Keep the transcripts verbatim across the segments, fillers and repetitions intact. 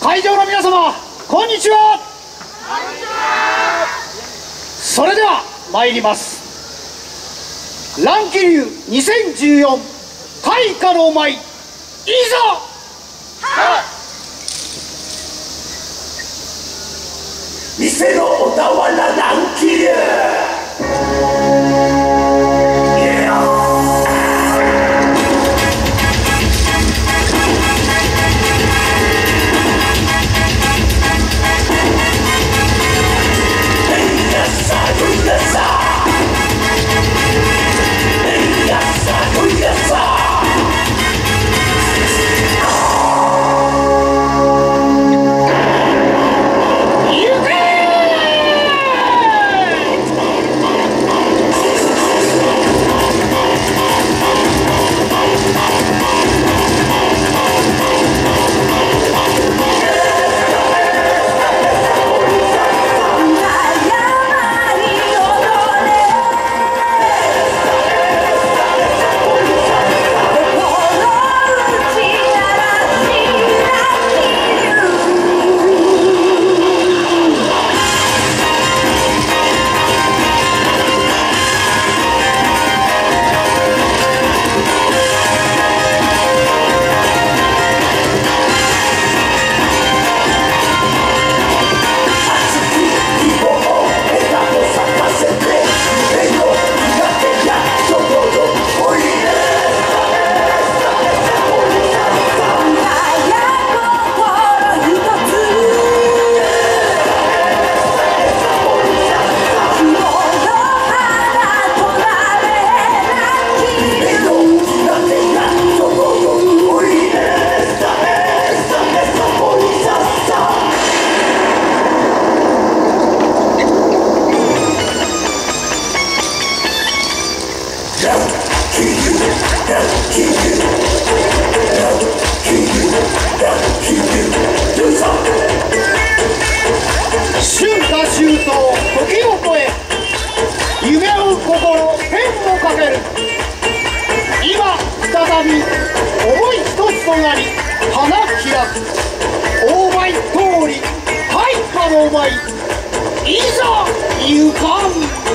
会場の皆様、こんにちは。それでは参ります。乱気流にせんじゅうよん大化の舞、いざ。 店の小田原乱気流。 春夏秋冬時を超え、夢追う心天をかける。今再び思い一つとなり花開く。大舞通り大化の舞、いざ行かん。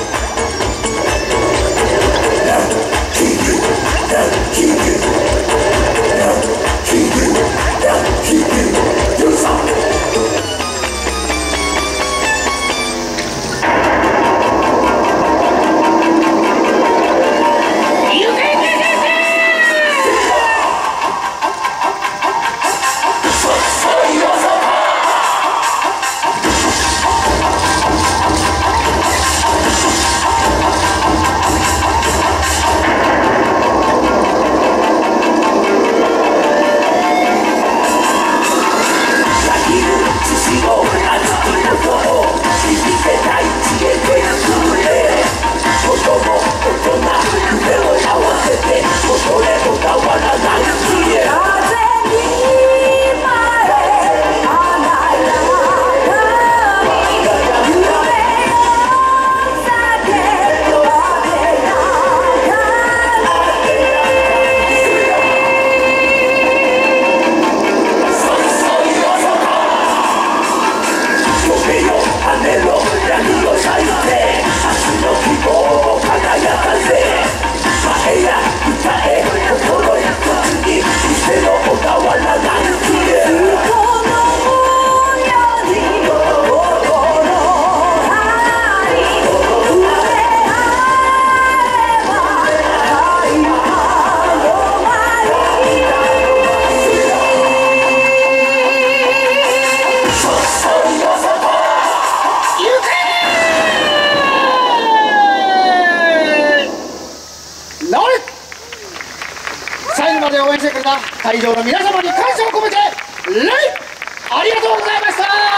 最後まで応援してくれた会場の皆様に感謝を込めて礼、ありがとうございました。